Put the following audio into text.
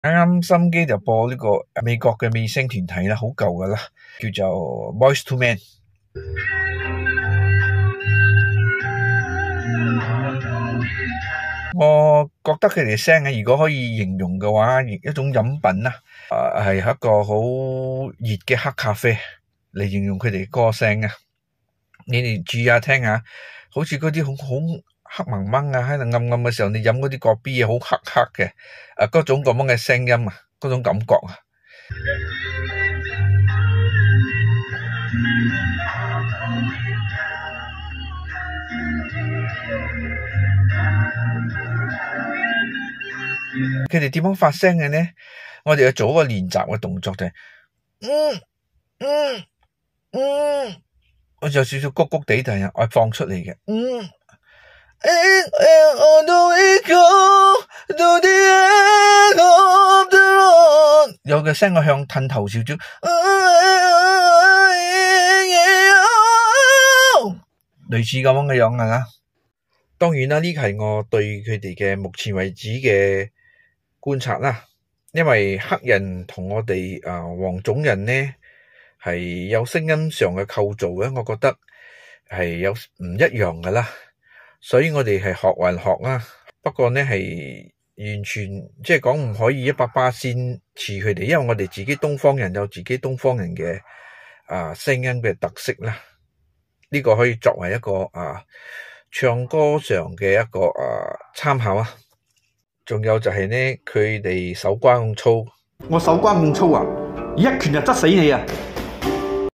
啱啱心機就播呢個美國嘅美聲團體啦，好舊噶啦，叫做 Boyz II Men。我覺得佢哋聲如果可以形容嘅話，一種飲品啦，係一個好熱嘅黑咖啡嚟形容佢哋歌聲啊！你哋注意下聽下，好似嗰啲好黑蒙蒙啊，喺度暗暗嘅時候，你飲嗰啲個 B 好黑黑嘅，嗰種咁樣嘅聲音啊，嗰種感覺啊。佢哋點樣發聲嘅呢？我哋要做一個練習嘅動作就係，我就有少少谷谷地，但係我放出嚟嘅，有嘅聲我向褪頭少少，類似咁樣嘅樣啊。當然啦，呢個係我對佢哋嘅目前為止嘅觀察啦，因為黑人同我哋黃種人呢係有聲音上嘅構造咧，我覺得係有唔一樣噶啦，所以我哋係學還學啦。不過呢係完全即係講唔可以100%似佢哋，因為我哋自己東方人有自己東方人嘅聲音嘅特色啦。呢個可以作為一個唱歌上嘅一個參考啊。仲有就係呢，佢哋手瓜咁粗， 我手瓜咁粗啊，一拳就執死你啊！